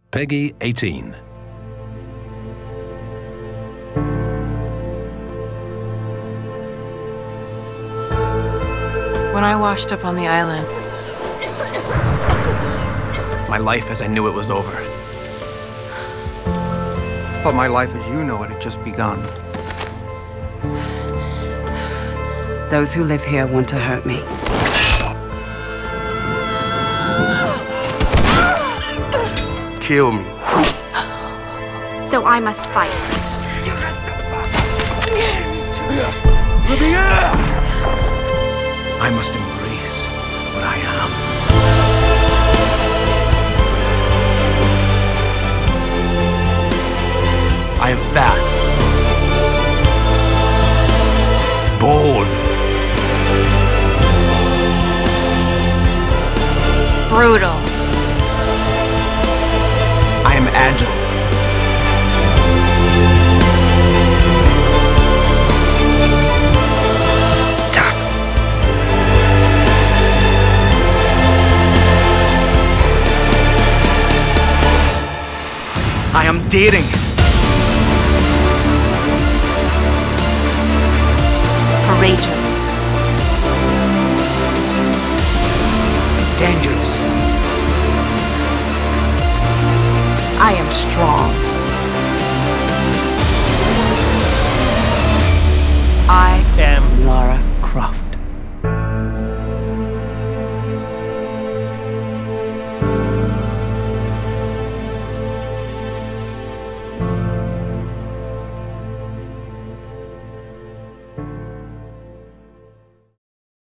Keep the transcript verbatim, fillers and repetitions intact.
Peggy eighteen. When I washed up on the island, my life as I knew it was over. But my life as you know it had just begun. Those who live here want to hurt me. Kill me. So I must fight. I must embrace what I am. I am fast. Bold. brutal. I am agile. Tough. I am daring. Courageous. Dangerous. I am strong. I